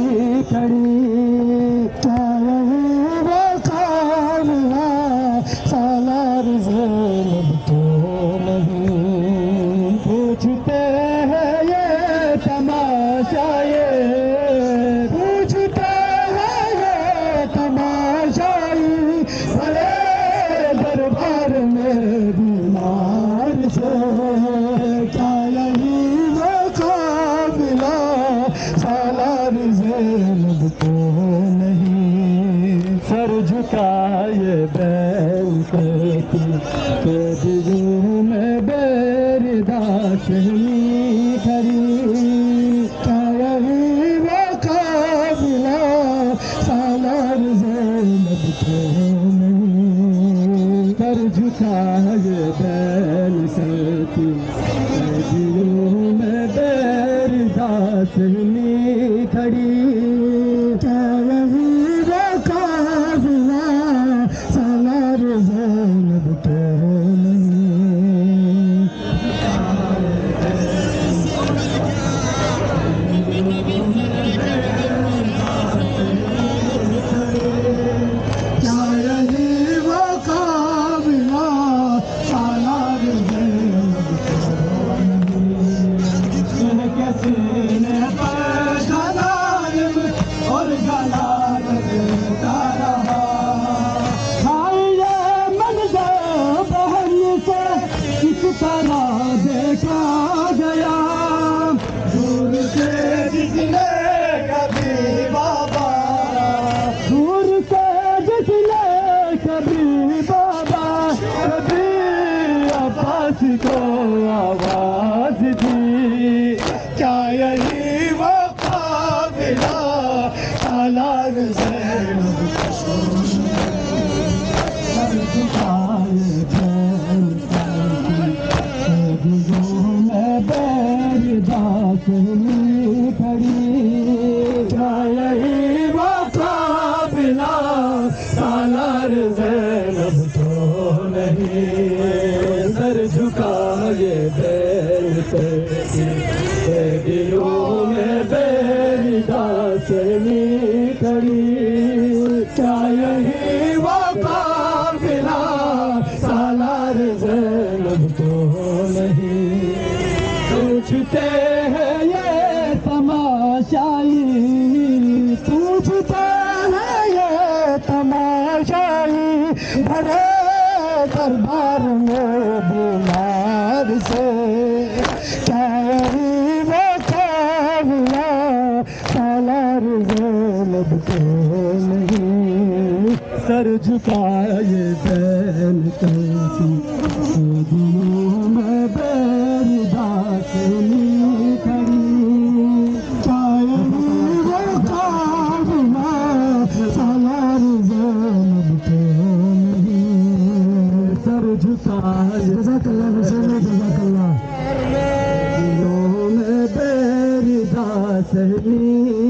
کھڑی سالار زینب تو نہیں پوچھتے ہیں یہ تماشائے پوچھتے ہیں یہ تماشائی بڑے دربار میں بیمار سے کیا یہی وہ قابلہ سالار زینب تو نہیں سر جھکائے بیل کرتی کہ دلوں میں بیردا شہنی کھڑی کیا یہی وہ قابلہ سالار زینب تو نہیں سر جھکائے بیل کرتی کہ دلوں میں بیردا شہنی کھڑی کیا یہی وہ قابلہ سالار زینب تو نہیں کیا یہی وہ قابلہ سالار زینب تو نہیں کسی نے پر غلائم اور غلال دیتا رہا آئیے منظر بہن سے کس طرح دیکھا گیا دور سے جس نے کبھی بابا دور سے جس نے کبھی بابا کبھی عباس کو آواز دی کیا یہی وہ قابلہ سالار زینب سر جھکائے بیل کرتی دلوں میں بیردا شہنی کھڑی کیا یہی وہ قابلہ سالار زینب تو نہیں سر جھکائے بیل کرتی دلوں میں بیردا شہنی کھڑی کیا یہی وہ قابلہ سالار زینب تو نہیں پوچھتے ہیں یہ تماشائی پوچھتے ہیں یہ تماشائی بڑے دربار میں بیمار سے کیا یہی وہ قابلہ سالار زینب تو نہیں سر جھکائے بیل کرتی دلوں میں بیردا شہنی کھڑی کیا یہی وہ قابلہ سالار زینب تو نہیں سر جھکائے جزاک اللہ حسین جزاک اللہ دلوں میں بیردا شہنی